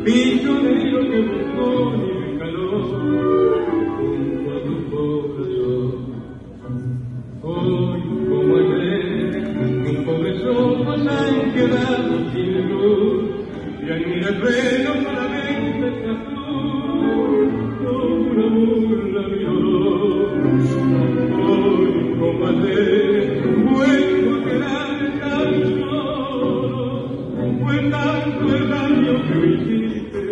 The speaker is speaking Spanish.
Pichonero que buscó ni el calor junto a tu corazón. Hoy, como ayer, tus pobres ojos han quedado sin luz y al mirar el reloj solamente esa cruz como una burla violón. Hoy, como ayer, vuelvo a quedar tan solo. Fue tanto el daño que me hiciste